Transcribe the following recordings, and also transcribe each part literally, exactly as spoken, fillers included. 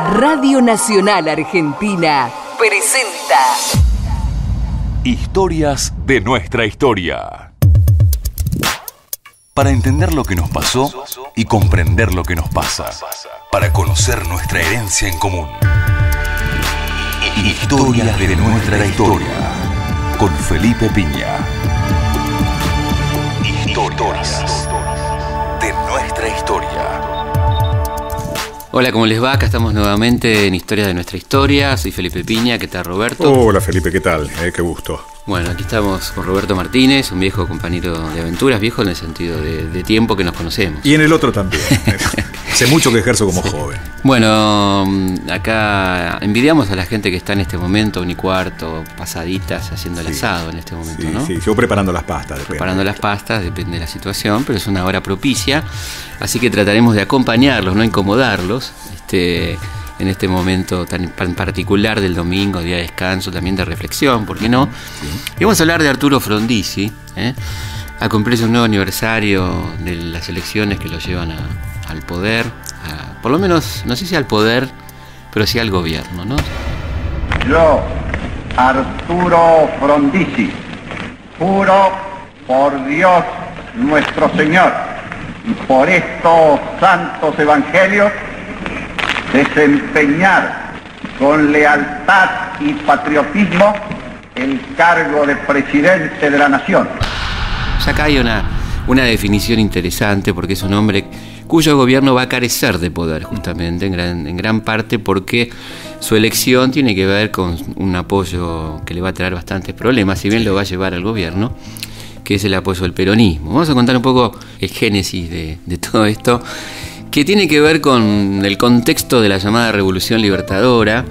Radio Nacional Argentina presenta Historias de nuestra historia. Para entender lo que nos pasó y comprender lo que nos pasa. Para conocer nuestra herencia en común. Historias de nuestra historia. Con Felipe Piña. Historias de nuestra historia. Hola, ¿cómo les va? Acá estamos nuevamente en Historias de nuestra historia. Soy Felipe Piña, ¿qué tal, Roberto? Hola, Felipe, ¿qué tal? Eh, qué gusto. Bueno, aquí estamos con Roberto Martínez, un viejo compañero de aventuras, viejo en el sentido de, de tiempo que nos conocemos. Y en el otro también. Hace mucho que ejerzo como sí. joven. Bueno, acá envidiamos a la gente que está en este momento, un y cuarto, pasaditas, haciendo el sí. asado en este momento, sí, ¿no? Sí, yo preparando las pastas. Depende. Preparando las pastas, depende de la situación, pero es una hora propicia, así que trataremos de acompañarlos, no incomodarlos, este... en este momento tan particular del domingo, día de descanso, también de reflexión, ¿por qué no? Sí. Y vamos a hablar de Arturo Frondizi, ¿eh? a cumplirse un nuevo aniversario de las elecciones que lo llevan a, al poder, a, por lo menos, no sé si al poder, pero sí al gobierno, ¿no? Yo, Arturo Frondizi, juro por Dios nuestro Señor y por estos santos evangelios, desempeñar con lealtad y patriotismo el cargo de presidente de la nación. O sea, acá hay una, una definición interesante porque es un hombre cuyo gobierno va a carecer de poder justamente en gran, en gran parte porque su elección tiene que ver con un apoyo que le va a traer bastantes problemas, si bien lo va a llevar al gobierno, que es el apoyo al peronismo. Vamos a contar un poco el génesis de, de todo esto, que tiene que ver con el contexto de la llamada Revolución Libertadora,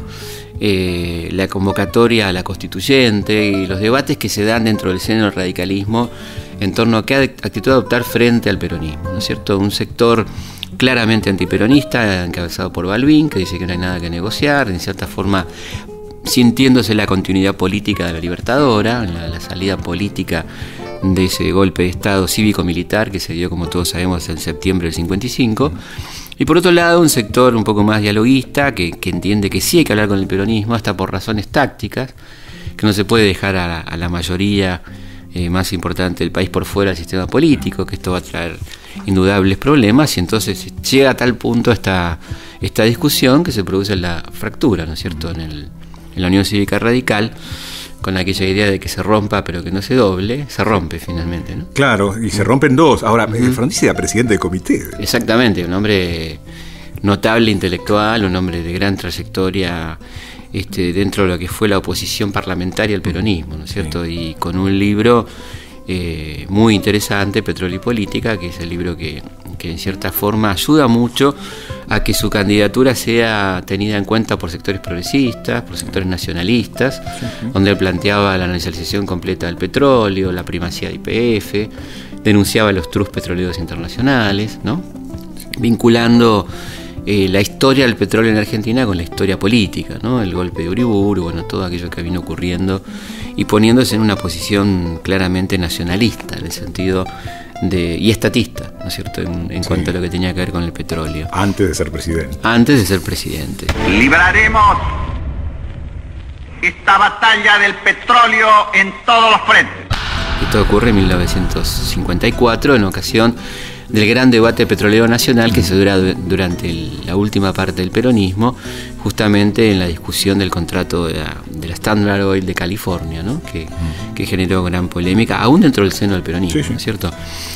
eh, la convocatoria a la constituyente y los debates que se dan dentro del seno del radicalismo en torno a qué actitud adoptar frente al peronismo, ¿no es cierto? Un sector claramente antiperonista, encabezado por Balbín, que dice que no hay nada que negociar, en cierta forma sintiéndose la continuidad política de la Libertadora, la, la salida política de ese golpe de Estado cívico-militar que se dio, como todos sabemos, en septiembre del cincuenta y cinco. Y por otro lado, un sector un poco más dialoguista que, que entiende que sí hay que hablar con el peronismo, hasta por razones tácticas, que no se puede dejar a la, a la mayoría eh, más importante del país por fuera del sistema político, que esto va a traer indudables problemas, y entonces llega a tal punto esta, esta discusión que se produce en la fractura, ¿no es cierto?, en, el, en la Unión Cívica Radical, con aquella idea de que se rompa pero que no se doble, se rompe finalmente, ¿no? Claro, y se rompen dos. Ahora, uh-huh. Frondizi era presidente del comité. Exactamente, un hombre notable intelectual, un hombre de gran trayectoria este, dentro de lo que fue la oposición parlamentaria al peronismo, ¿no es cierto? Sí. Y con un libro eh, muy interesante, Petróleo y Política, que es el libro que, que en cierta forma ayuda mucho a que su candidatura sea tenida en cuenta por sectores progresistas, por sectores nacionalistas, uh-huh. donde él planteaba la nacionalización completa del petróleo, la primacía de Y P F, denunciaba los trust petroleros internacionales, ¿no? Vinculando eh, la historia del petróleo en Argentina con la historia política, ¿no? El golpe de Uriburu, bueno, todo aquello que vino ocurriendo, y poniéndose en una posición claramente nacionalista, en el sentido de, y estatista, ¿no es cierto?, en, en sí. cuanto a lo que tenía que ver con el petróleo. Antes de ser presidente. Antes de ser presidente. Libraremos esta batalla del petróleo en todos los frentes. Esto ocurre en mil novecientos cincuenta y cuatro, en ocasión del gran debate petrolero nacional que se dura durante el, la última parte del peronismo, justamente en la discusión del contrato de la, de la Standard Oil de California, ¿no? que, que generó gran polémica, aún dentro del seno del peronismo, sí, sí. ¿no es cierto?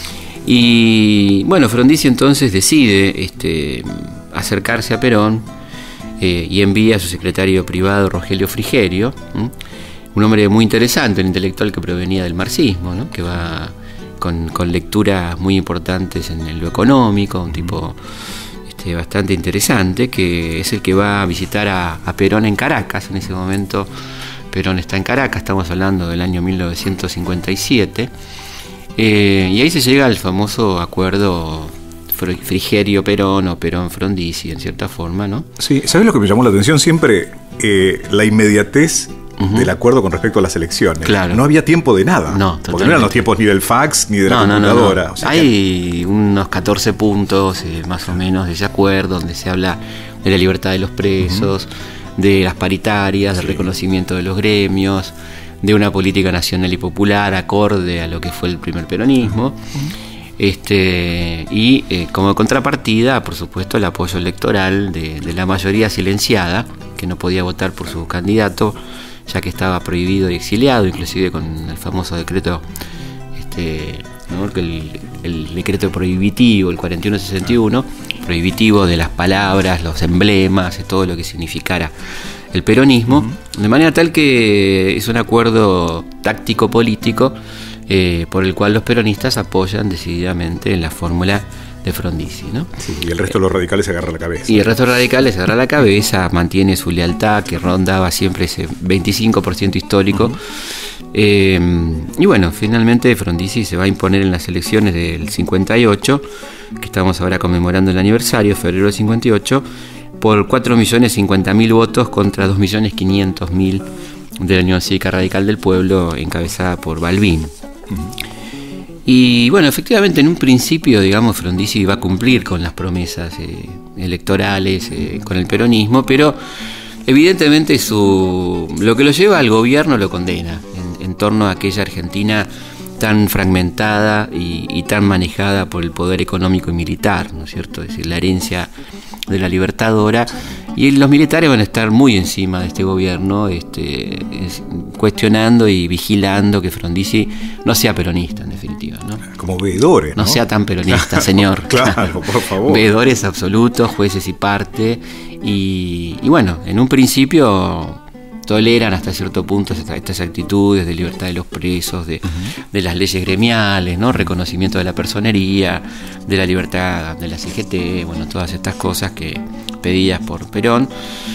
Y bueno, Frondizi entonces decide este, acercarse a Perón eh, y envía a su secretario privado, Rogelio Frigerio, ¿sí? un hombre muy interesante, un intelectual que provenía del marxismo, ¿no? que va con, con lecturas muy importantes en, en lo económico, un tipo este, bastante interesante, que es el que va a visitar a, a Perón en Caracas. En ese momento Perón está en Caracas, estamos hablando del año mil novecientos cincuenta y siete, eh, y ahí se llega al famoso acuerdo Frigerio-Perón o Perón-Frondizi, en cierta forma, ¿no? Sí, ¿sabes lo que me llamó la atención? Siempre eh, la inmediatez uh-huh. del acuerdo con respecto a las elecciones. Claro. No había tiempo de nada. No, porque no eran los tiempos ni del fax ni de la no, computadora. No, no, no. O sea, hay que... unos catorce puntos eh, más o menos de ese acuerdo donde se habla de la libertad de los presos, uh-huh. de las paritarias, sí. del reconocimiento de los gremios, de una política nacional y popular acorde a lo que fue el primer peronismo. Uh-huh. Este, y eh, como contrapartida, por supuesto, el apoyo electoral de, de la mayoría silenciada, que no podía votar por su candidato, ya que estaba prohibido y exiliado, inclusive con el famoso decreto, este, ¿no? el, el decreto prohibitivo, el cuarenta y uno sesenta y uno, prohibitivo de las palabras, los emblemas y todo lo que significara el peronismo, uh-huh. de manera tal que es un acuerdo táctico político Eh, por el cual los peronistas apoyan decididamente en la fórmula de Frondizi, ¿no? Sí, y el resto de los radicales se agarra la cabeza. Y el resto de los radicales se agarra la cabeza, mantiene su lealtad, que rondaba siempre ese veinticinco por ciento histórico. Uh-huh. eh, y bueno, finalmente Frondizi se va a imponer en las elecciones del cincuenta y ocho, que estamos ahora conmemorando el aniversario, febrero del cincuenta y ocho, por cuatro millones cincuenta mil votos contra dos millones quinientos mil de la Unión Cívica Radical del Pueblo, encabezada por Balbín. Y bueno, efectivamente en un principio, digamos, Frondizi va a cumplir con las promesas eh, electorales, eh, con el peronismo, pero evidentemente su lo que lo lleva al gobierno lo condena en, en torno a aquella Argentina tan fragmentada y, y tan manejada por el poder económico y militar, ¿no es cierto? Es decir, la herencia de la Libertadora, y los militares van a estar muy encima de este gobierno, este, es, cuestionando y vigilando que Frondizi no sea peronista, en definitiva, ¿no? Como veedores, ¿no? No sea tan peronista, señor. Claro, por favor. Veedores absolutos, jueces y parte, y, y bueno, en un principio toleran hasta cierto punto estas, estas actitudes de libertad de los presos, de, uh-huh. de las leyes gremiales, ¿no? Reconocimiento de la personería, de la libertad de la C G T, bueno, todas estas cosas que pedidas por Perón,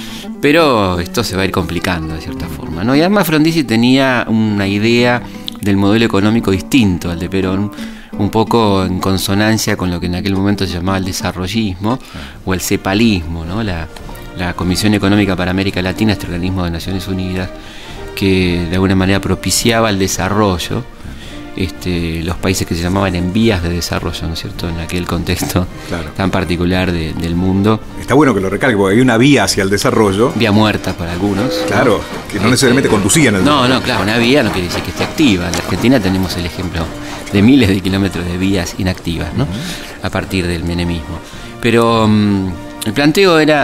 pero esto se va a ir complicando de cierta forma, ¿no? Y además Frondizi tenía una idea del modelo económico distinto al de Perón, un poco en consonancia con lo que en aquel momento se llamaba el desarrollismo uh-huh. o el cepalismo, ¿no? La la Comisión Económica para América Latina, este organismo de Naciones Unidas, que de alguna manera propiciaba el desarrollo, este, los países que se llamaban en vías de desarrollo, ¿no es cierto?, en aquel contexto claro. tan particular de, del mundo. Está bueno que lo recalque, porque hay una vía hacia el desarrollo. Vía muerta para algunos. Claro, ¿no? que no necesariamente este, conducían al No, no, claro, una vía no quiere decir que esté activa. En la Argentina tenemos el ejemplo de miles de kilómetros de vías inactivas, ¿no? Uh-huh. A partir del menemismo. Pero um, el planteo era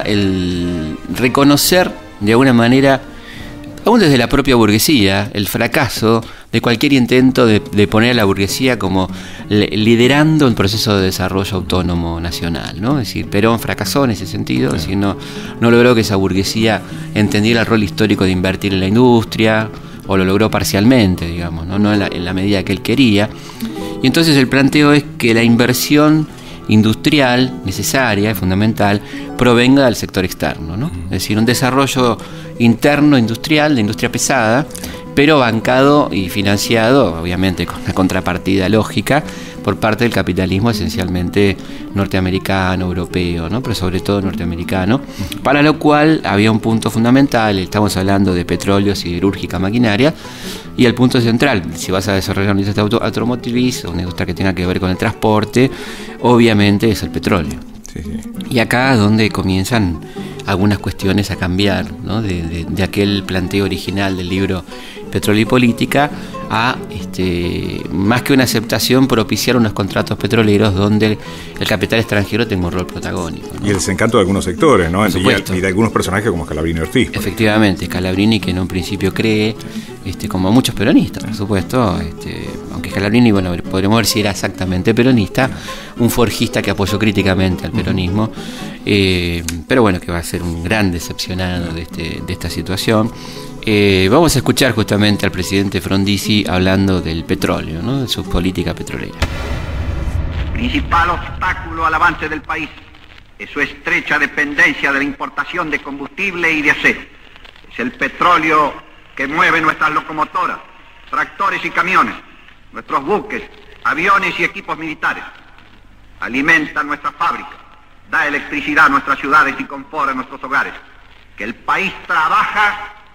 el reconocer de alguna manera, aún desde la propia burguesía, el fracaso de cualquier intento de, de poner a la burguesía como le, liderando un proceso de desarrollo autónomo nacional, ¿no? Es decir, Perón fracasó en ese sentido, sí. es decir, no, no logró que esa burguesía entendiera el rol histórico de invertir en la industria, o lo logró parcialmente, digamos, no, no en, la, en la medida que él quería. Y entonces el planteo es que la inversión industrial necesaria y fundamental provenga del sector externo, ¿no? Es decir, un desarrollo interno industrial, de industria pesada, pero bancado y financiado, obviamente con una contrapartida lógica, por parte del capitalismo esencialmente norteamericano, europeo, ¿no? Pero sobre todo norteamericano, para lo cual había un punto fundamental, estamos hablando de petróleo, siderúrgica, maquinaria, y el punto central, si vas a desarrollar una industria auto, automotriz, una industria que tenga que ver con el transporte, obviamente es el petróleo. Sí, sí. Y acá es donde comienzan algunas cuestiones a cambiar, ¿no? de, de, de aquel planteo original del libro Petróleo y Política a, este, más que una aceptación, propiciar unos contratos petroleros donde el capital extranjero tenga un rol protagónico, ¿no? Y el desencanto de algunos sectores, ¿no? Y, y de algunos personajes como Scalabrini y Ortiz. Efectivamente, Scalabrini, que en un principio cree, este, como muchos peronistas, por supuesto, este, aunque Scalabrini, bueno, podremos ver si era exactamente peronista, un forjista que apoyó críticamente al peronismo, eh, pero bueno, que va a ser un gran decepcionado de, este, de esta situación. Eh, vamos a escuchar justamente al presidente Frondizi hablando del petróleo, ¿no? De su política petrolera. Principal obstáculo al avance del país es su estrecha dependencia de la importación de combustible y de acero. Es el petróleo que mueve nuestras locomotoras, tractores y camiones, nuestros buques, aviones y equipos militares. Alimenta nuestras fábricas, da electricidad a nuestras ciudades y confort a nuestros hogares. Que el país trabaja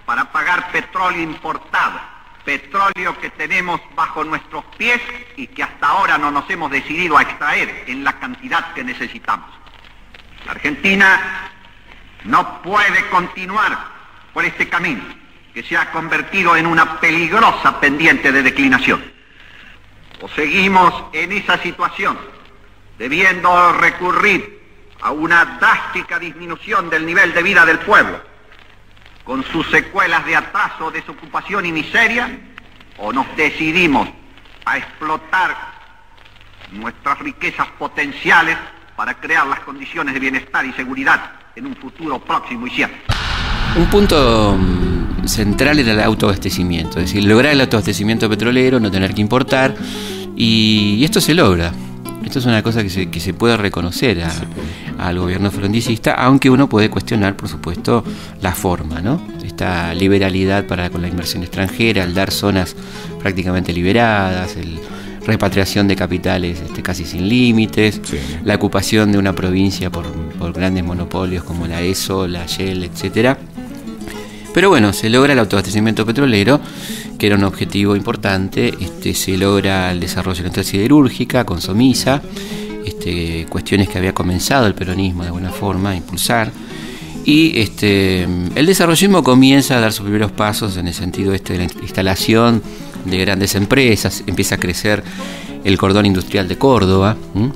para pagar petróleo importado, petróleo que tenemos bajo nuestros pies y que hasta ahora no nos hemos decidido a extraer en la cantidad que necesitamos. La Argentina no puede continuar por este camino que se ha convertido en una peligrosa pendiente de declinación. O seguimos en esa situación, debiendo recurrir a una drástica disminución del nivel de vida del pueblo, con sus secuelas de atraso, desocupación y miseria, o nos decidimos a explotar nuestras riquezas potenciales para crear las condiciones de bienestar y seguridad en un futuro próximo y cierto. Un punto central era el autoabastecimiento, es decir, lograr el autoabastecimiento petrolero, no tener que importar, y, y esto se logra. Esto es una cosa que se, que se puede reconocer a, al gobierno frondicista, aunque uno puede cuestionar, por supuesto, la forma, ¿no? Esta liberalidad para con la inversión extranjera, el dar zonas prácticamente liberadas, el repatriación de capitales este, casi sin límites, sí. La ocupación de una provincia por, por grandes monopolios como la E S O, la Shell, etcétera. Pero bueno, se logra el autoabastecimiento petrolero, que era un objetivo importante. Este, se logra el desarrollo de la industria siderúrgica con Somisa, este, cuestiones que había comenzado el peronismo de alguna forma a impulsar. Y este, el desarrollismo comienza a dar sus primeros pasos en el sentido este de la instalación de grandes empresas, empieza a crecer el cordón industrial de Córdoba. ¿m?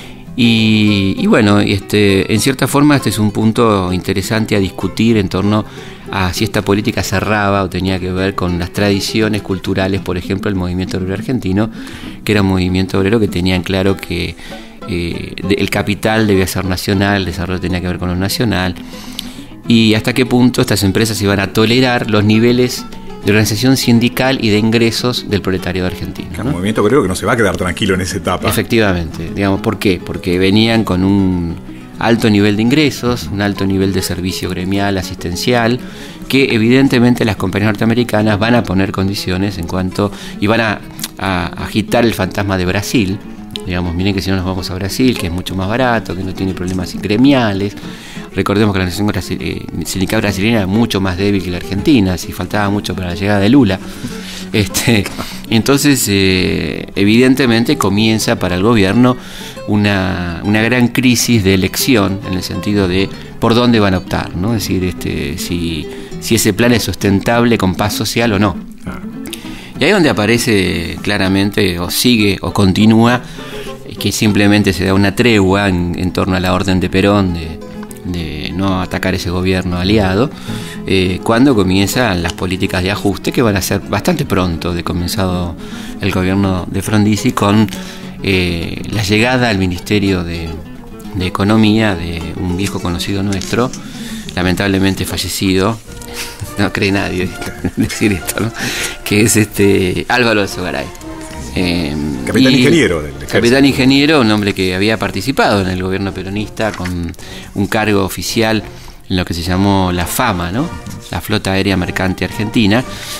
Y, y bueno, este, en cierta forma este es un punto interesante a discutir en torno a si esta política cerraba o tenía que ver con las tradiciones culturales, por ejemplo, el movimiento obrero argentino, que era un movimiento obrero que tenían claro que eh, el capital debía ser nacional, el desarrollo tenía que ver con lo nacional, y hasta qué punto estas empresas iban a tolerar los niveles de organización sindical y de ingresos del proletariado argentino, ¿no? Un movimiento obrero que no se va a quedar tranquilo en esa etapa. Efectivamente, digamos, ¿por qué? Porque venían con un alto nivel de ingresos, un alto nivel de servicio gremial, asistencial, que evidentemente las compañías norteamericanas van a poner condiciones en cuanto, y van a, a agitar el fantasma de Brasil. Digamos, miren que si no nos vamos a Brasil, que es mucho más barato, que no tiene problemas gremiales. Recordemos que la nación sindical brasileña era mucho más débil que la argentina, si faltaba mucho para la llegada de Lula. Este, entonces, eh, evidentemente comienza para el gobierno una, una gran crisis de elección, en el sentido de por dónde van a optar, ¿no? Es decir, este, si, si ese plan es sustentable con paz social o no. Y ahí es donde aparece claramente, o sigue, o continúa, que simplemente se da una tregua en, en torno a la orden de Perón de, de no atacar ese gobierno aliado, eh, cuando comienzan las políticas de ajuste, que van a ser bastante pronto de comenzado el gobierno de Frondizi, con eh, la llegada al Ministerio de, de Economía de un viejo conocido nuestro, lamentablemente fallecido, no cree nadie decir esto, ¿no? Que es este Álvaro Alzogaray. Eh, capitán ingeniero del ejército. Capitán ingeniero, un hombre que había participado en el gobierno peronista con un cargo oficial en lo que se llamó la FAMA, ¿no? La Flota Aérea Mercante Argentina.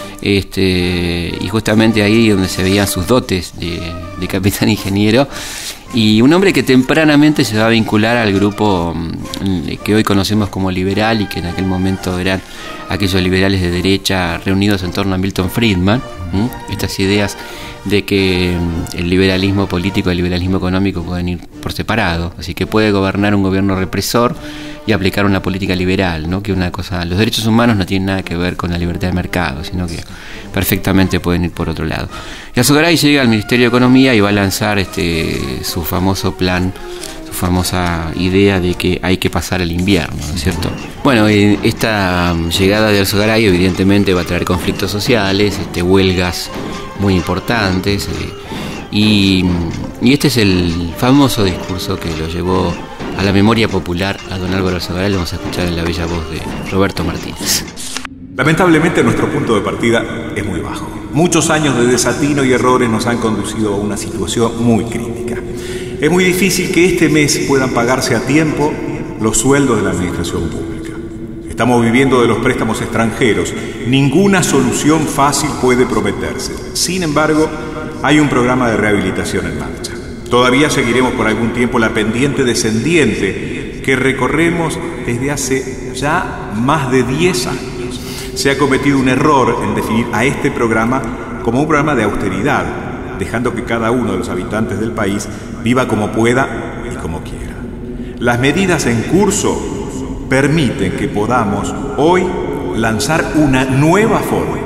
Este, y justamente ahí donde se veían sus dotes de, de capitán ingeniero, y un hombre que tempranamente se va a vincular al grupo que hoy conocemos como liberal, y que en aquel momento eran aquellos liberales de derecha reunidos en torno a Milton Friedman. ¿m? Estas ideas de que el liberalismo político y el liberalismo económico pueden ir por separado, así que puede gobernar un gobierno represor y aplicar una política liberal, ¿no? Que una cosa, los derechos humanos no tienen nada que ver con la libertad de mercado, sino que perfectamente pueden ir por otro lado. Y Alzogaray llega al Ministerio de Economía y va a lanzar este su famoso plan, su famosa idea de que hay que pasar el invierno, ¿no es cierto? Bueno, esta llegada de Alzogaray evidentemente va a traer conflictos sociales, este, huelgas muy importantes, eh, y, y este es el famoso discurso que lo llevó a la memoria popular a don Álvaro Alzogaray. Lo vamos a escuchar en la bella voz de Roberto Martínez. Lamentablemente nuestro punto de partida es muy bajo. Muchos años de desatino y errores nos han conducido a una situación muy crítica. Es muy difícil que este mes puedan pagarse a tiempo los sueldos de la administración pública. Estamos viviendo de los préstamos extranjeros. Ninguna solución fácil puede prometerse. Sin embargo, hay un programa de rehabilitación en marcha. Todavía seguiremos por algún tiempo la pendiente descendiente que recorremos desde hace ya más de diez años. Se ha cometido un error en definir a este programa como un programa de austeridad, dejando que cada uno de los habitantes del país viva como pueda y como quiera. Las medidas en curso permiten que podamos hoy lanzar una nueva forma.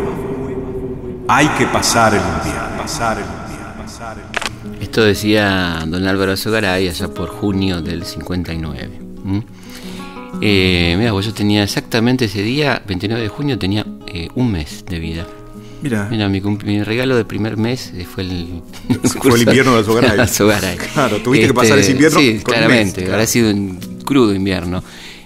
Hay que pasar el invierno, pasar el invierno, pasar el invierno. Esto decía don Álvaro Alzogaray allá por junio del cincuenta y nueve. ¿Mm? Eh, mira, pues yo tenía exactamente ese día, veintinueve de junio, tenía eh, un mes de vida. Mira, mira mi, mi regalo de primer mes fue el, fue el invierno de Alzogaray. Alzogaray. Claro, tuviste este, que pasar ese invierno. Sí, con claramente, mes, habrá claro. sido un crudo invierno.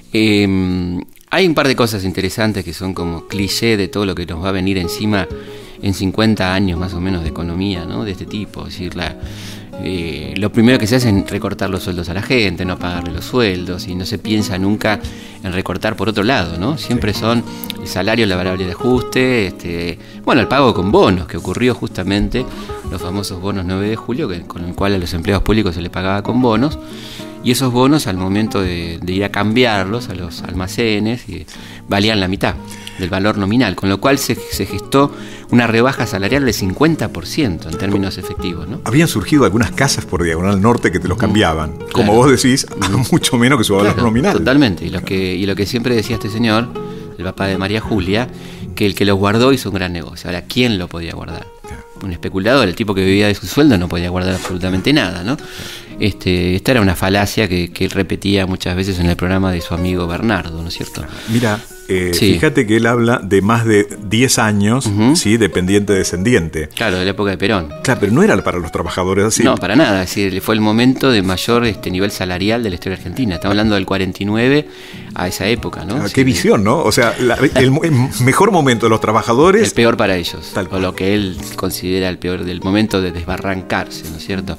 Eh, hay un par de cosas interesantes que son como cliché de todo lo que nos va a venir encima en cincuenta años más o menos de economía, ¿no? De este tipo. Es decir, la, eh, lo primero que se hace es recortar los sueldos a la gente, no pagarle los sueldos, y no se piensa nunca en recortar por otro lado, ¿no? Siempre son el salario, la variable de ajuste, este, bueno, el pago con bonos, que ocurrió justamente, los famosos bonos nueve de julio, que, con el cual a los empleados públicos se les pagaba con bonos, y esos bonos al momento de, de ir a cambiarlos a los almacenes y, valían la mitad del valor nominal, con lo cual se, se gestó una rebaja salarial del cincuenta por ciento en términos efectivos, ¿no? Habían surgido algunas casas por Diagonal Norte que te los cambiaban, claro. Como vos decís, a mucho menos que su valor Claro, nominal. Totalmente, y lo, que, y lo que siempre decía este señor, el papá de María Julia, que el que los guardó hizo un gran negocio. Ahora, ¿quién lo podía guardar? Un especulador, el tipo que vivía de su sueldo no podía guardar absolutamente nada, ¿no? Este, esta era una falacia que, que él repetía muchas veces en el programa de su amigo Bernardo, ¿no es cierto? Mira, eh, Sí. fíjate que él habla de más de diez años, Ujú. ¿sí? De pendiente-descendiente. Claro, de la época de Perón. Claro, pero no era para los trabajadores así. No, para nada, es decir, fue el momento de mayor este, nivel salarial de la historia argentina. Estamos hablando del cuarenta y nueve a esa época, ¿no? Ah, Sí, qué visión, ¿no? O sea, la- el, el mejor momento de los trabajadores. El peor para ellos, Tal o cual. lo que él considera el peor del momento de desbarrancarse, ¿no es cierto?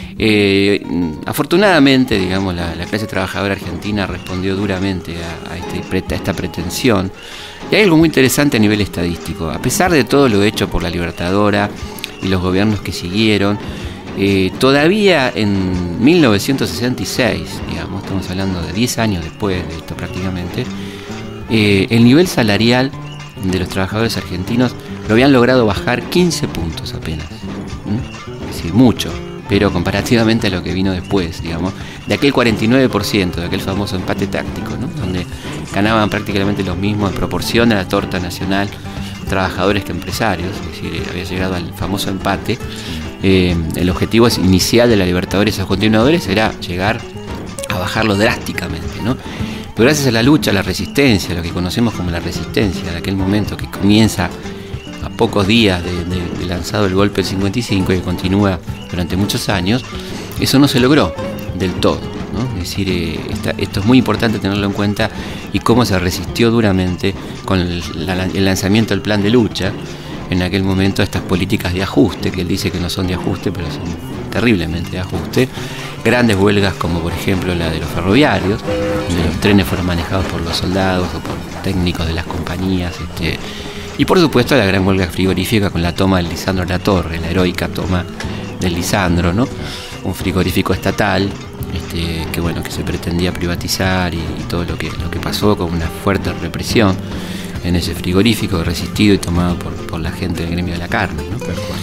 Eh, afortunadamente, digamos, la, la clase trabajadora argentina respondió duramente a, a, este, a esta pretensión. Y hay algo muy interesante a nivel estadístico. A pesar de todo lo hecho por la Libertadora y los gobiernos que siguieron, eh, todavía en mil novecientos sesenta y seis, digamos, estamos hablando de diez años después de esto prácticamente, eh, el nivel salarial de los trabajadores argentinos lo habían logrado bajar quince puntos apenas. ¿Mm? Es decir, mucho, pero comparativamente a lo que vino después, digamos, de aquel cuarenta y nueve por ciento, de aquel famoso empate táctico, ¿no? Donde ganaban prácticamente los mismos en proporción a la torta nacional trabajadores que empresarios, es decir, había llegado al famoso empate. Eh, el objetivo inicial de la Libertadores y sus continuadores era llegar a bajarlo drásticamente, ¿no? Pero gracias a la lucha, a la resistencia, lo que conocemos como la resistencia de aquel momento que comienza a pocos días de, de, de lanzado el golpe del cincuenta y cinco y que continúa durante muchos años, eso no se logró del todo, ¿no? Es decir, eh, esta, esto es muy importante tenerlo en cuenta, y cómo se resistió duramente con el, la, el lanzamiento del plan de lucha en aquel momento a estas políticas de ajuste, que él dice que no son de ajuste, pero son terriblemente de ajuste. Grandes huelgas como por ejemplo la de los ferroviarios, donde los trenes fueron manejados por los soldados o por técnicos de las compañías, este, y por supuesto la gran huelga frigorífica con la toma del Lisandro La Torre, la heroica toma del Lisandro, ¿no? Un frigorífico estatal, este, que bueno, que se pretendía privatizar, y, y todo lo que, lo que pasó con una fuerte represión en ese frigorífico, resistido y tomado por, por la gente del gremio de la carne, ¿no?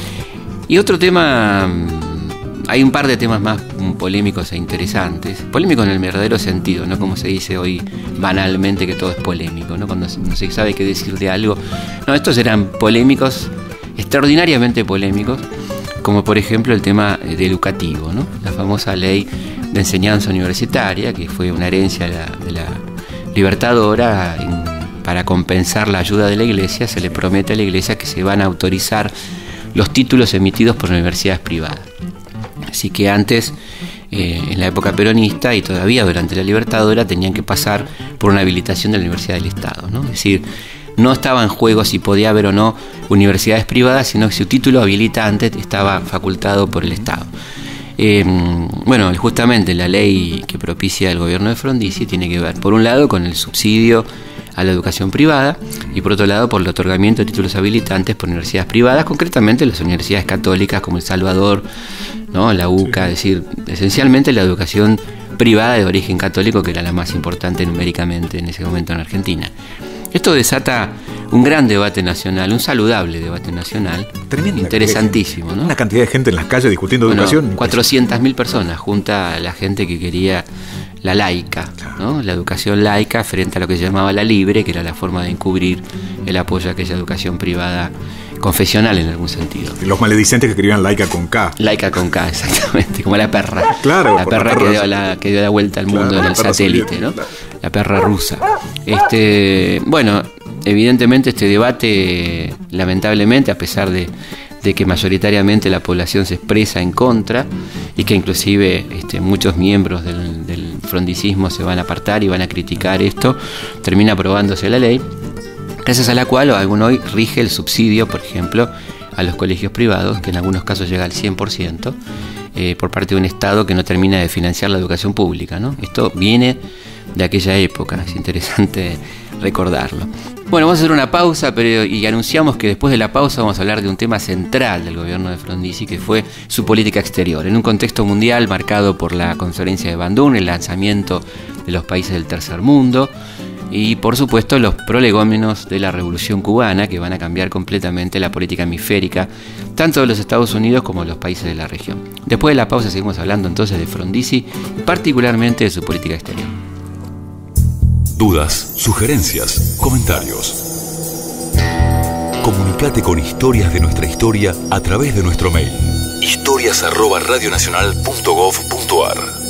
Y otro tema, hay un par de temas más polémicos e interesantes, polémicos en el verdadero sentido, no como se dice hoy banalmente que todo es polémico, ¿no? Cuando no se sabe qué decir de algo. No, estos eran polémicos, extraordinariamente polémicos, como por ejemplo el tema de educativo, ¿no? La famosa ley de enseñanza universitaria, que fue una herencia de la, de la Libertadora. En, para compensar la ayuda de la Iglesia, se le promete a la Iglesia que se van a autorizar los títulos emitidos por universidades privadas. Así que antes, eh, en la época peronista y todavía durante la Libertadora, tenían que pasar por una habilitación de la Universidad del Estado, ¿no? Es decir, no estaba en juego si podía haber o no universidades privadas, sino que su título habilitante estaba facultado por el Estado. Eh, bueno, justamente la ley que propicia el gobierno de Frondizi tiene que ver, por un lado, con el subsidio a la educación privada, y por otro lado por el otorgamiento de títulos habilitantes por universidades privadas, concretamente las universidades católicas como El Salvador, ¿no? La U C A, sí. Es decir, esencialmente la educación privada de origen católico, que era la más importante numéricamente en ese momento en Argentina. Esto desata un gran debate nacional, un saludable debate nacional, Tremenda interesantísimo, ¿no? Una cantidad de gente en las calles discutiendo Bueno, educación. cuatrocientas mil personas, junta a la gente que quería la laica, ¿no? La educación laica frente a lo que se llamaba la libre, que era la forma de encubrir el apoyo a aquella educación privada confesional en algún sentido. Los maledicentes que escribían laica con K. Laica con K, exactamente, como la perra. Claro, la por la perra, perra que, dio la, que dio la vuelta al mundo Claro, en la el perra satélite, soviética, ¿no? claro. La perra rusa. Este, bueno, evidentemente este debate, lamentablemente, a pesar de, de que mayoritariamente la población se expresa en contra y que inclusive este, muchos miembros del, del frondicismo se van a apartar y van a criticar esto, termina aprobándose la ley, gracias a la cual aún hoy rige el subsidio, por ejemplo, a los colegios privados, que en algunos casos llega al cien por ciento, eh, por parte de un Estado que no termina de financiar la educación pública, ¿no? Esto viene de aquella época, es interesante recordarlo. Bueno, vamos a hacer una pausa, pero y anunciamos que después de la pausa vamos a hablar de un tema central del gobierno de Frondizi, que fue su política exterior, en un contexto mundial marcado por la conferencia de Bandung, el lanzamiento de los países del tercer mundo, y por supuesto los prolegómenos de la Revolución Cubana, que van a cambiar completamente la política hemisférica, tanto de los Estados Unidos como de los países de la región. Después de la pausa seguimos hablando entonces de Frondizi y particularmente de su política exterior. Dudas, sugerencias, comentarios. Comunicate con Historias de nuestra historia a través de nuestro mail historias arroba radionacional punto gov punto ar.